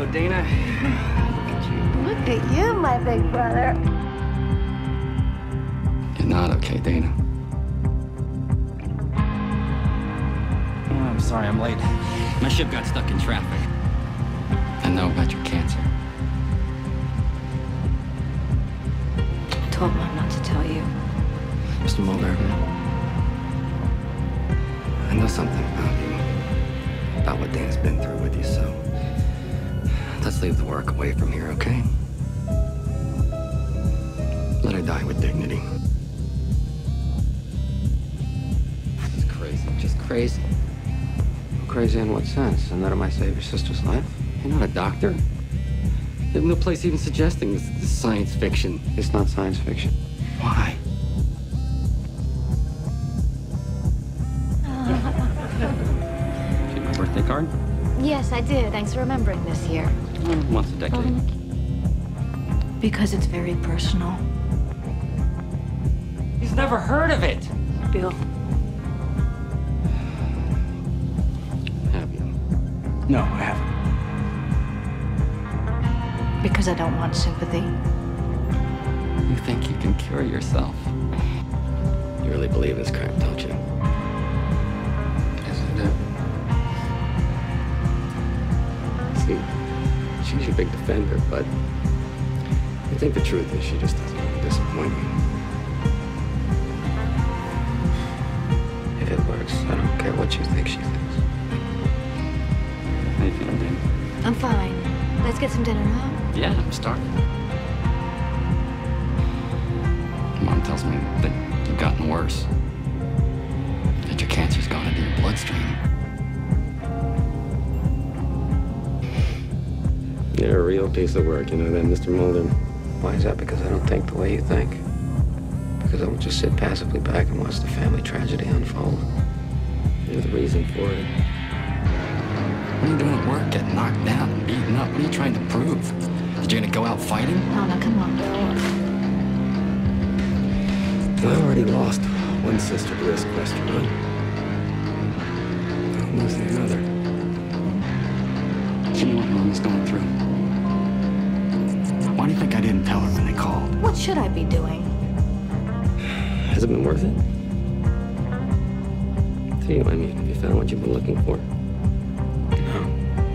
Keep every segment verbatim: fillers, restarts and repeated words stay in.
Hello, Dana. Look at you, my big brother. You're not okay, Dana. Oh, I'm sorry, I'm late. My ship got stuck in traffic. I know about your cancer. I told Mom not to tell you. Mister Mulder, I know something about you, about what Dana's been through with you, so let's leave the work away from here, okay? Let her die with dignity. This is crazy, just crazy. Crazy in what sense? And that I might save your sister's life? You're not a doctor. There's no place even suggesting this, this science fiction. It's not science fiction. Why? Get my birthday card? Yes, I did. Thanks for remembering this year. Mm, once a decade. Because it's very personal. He's never heard of it. Bill. Have you? No, I haven't. Because I don't want sympathy. You think you can cure yourself? You really believe this crap, don't you? Yes, I do. See, she's your big defender, but I think the truth is she just doesn't want to disappoint you. If it works, I don't care what you think she thinks. How you feeling, Dana? I'm fine. Let's get some dinner, huh? Yeah, I'm starving. Mom tells me that you've gotten worse. That your cancer's gone into your bloodstream. You're a real piece of work, you know that, Mister Mulder? Why is that? Because I don't think the way you think. Because I won't just sit passively back and watch the family tragedy unfold. You're the reason for it. What are you doing at work, getting knocked down and beaten up? What are you trying to prove? That you're gonna go out fighting? No, no, come on, Bill. I already lost one sister to this question, huh? I'm losing another. You know what Mom is going through? Why do you think I didn't tell her when they called? What should I be doing? Has it been worth it? To you, I mean, have you found what you've been looking for? No.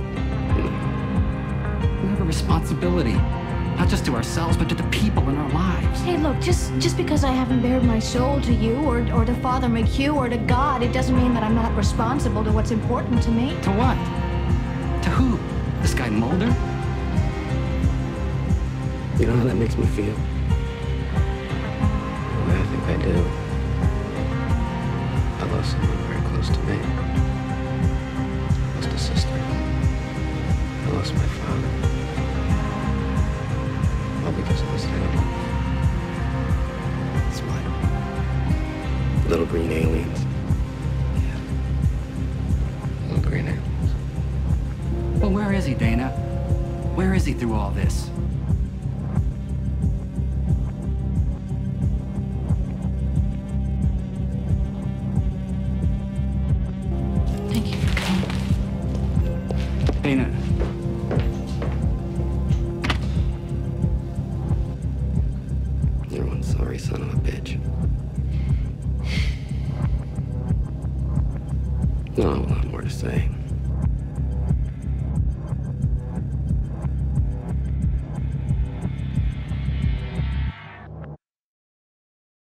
We have a responsibility, not just to ourselves, but to the people in our lives. Hey, look, just just because I haven't bared my soul to you or, or to Father McHugh or to God, it doesn't mean that I'm not responsible to what's important to me. To what? To who? This guy Mulder? You know how that makes me feel? The way I think I do. I lost someone very close to me. I lost a sister. I lost my father. All because of this thing. That's right. Little green aliens. Yeah. Little green aliens. Well, where is he, Dana? Where is he through all this? Thank you for coming. Dana,